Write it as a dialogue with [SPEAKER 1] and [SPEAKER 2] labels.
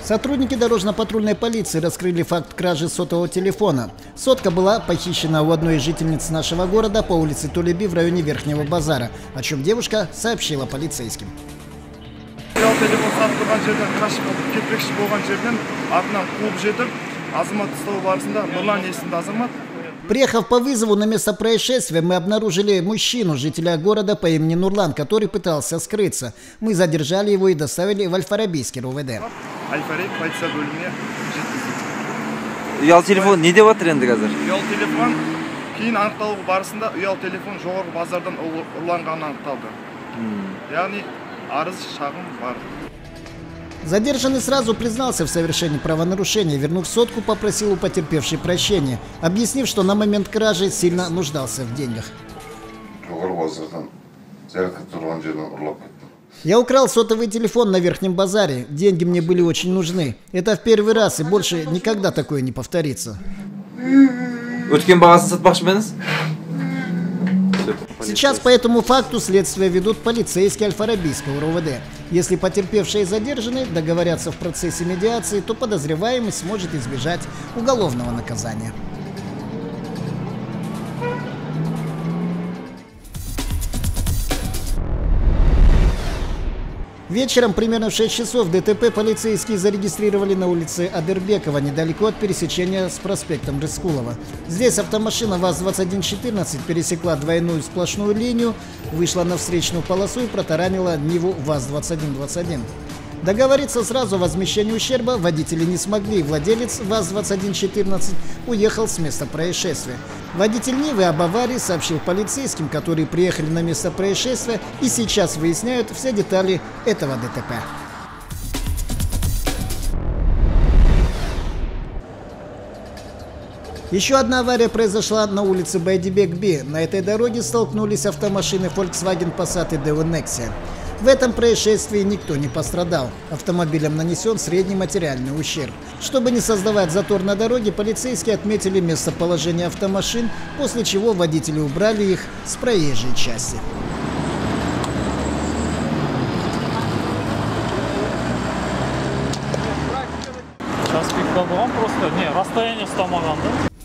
[SPEAKER 1] Сотрудники дорожно-патрульной полиции раскрыли факт кражи сотового телефона. Сотка была похищена у одной из жительниц нашего города по улице Тулеби в районе Верхнего базара, о чем девушка сообщила полицейским. Приехав по вызову на место происшествия, мы обнаружили мужчину, жителя города по имени Нурлан, который пытался скрыться. Мы задержали его и доставили в Аль-Фарабийский РУВД.
[SPEAKER 2] Uyal telefon ne деп жатыр енді қазір?
[SPEAKER 3] Uyal telefon кейін анықталу барысында uyal telefon жоғарғы базардан ұрланғаны анықталды. Яғни арыз шағым бар.
[SPEAKER 1] Задержанный сразу признался в совершении правонарушения, вернув сотку, попросил у потерпевшей прощения, объяснив, что на момент кражи сильно нуждался в деньгах. Я украл сотовый телефон на Верхнем базаре. Деньги мне были очень нужны. Это в первый раз и больше никогда такое не повторится. Сейчас по этому факту следствие ведут полицейские Аль-Фарабийского РУВД. Если потерпевшие задержаны, договорятся в процессе медиации, то подозреваемый сможет избежать уголовного наказания. Вечером, примерно в 6 часов, ДТП полицейские зарегистрировали на улице Адырбекова, недалеко от пересечения с проспектом Рыскулова. Здесь автомашина ВАЗ-2114 пересекла двойную сплошную линию, вышла на встречную полосу и протаранила Ниву ВАЗ-2121. Договориться сразу о возмещении ущерба водители не смогли. Владелец ВАЗ-2114 уехал с места происшествия. Водитель Нивы об аварии сообщил полицейским, которые приехали на место происшествия и сейчас выясняют все детали этого ДТП. Еще одна авария произошла на улице Байдибек-Би. На этой дороге столкнулись автомашины Volkswagen Passat и Daewoo Nexia. В этом происшествии никто не пострадал. Автомобилям нанесен средний материальный ущерб. Чтобы не создавать затор на дороге, полицейские отметили местоположение автомашин, после чего водители убрали их с проезжей части.
[SPEAKER 4] Сейчас пикап болған, просто расстояние ұстамаған да.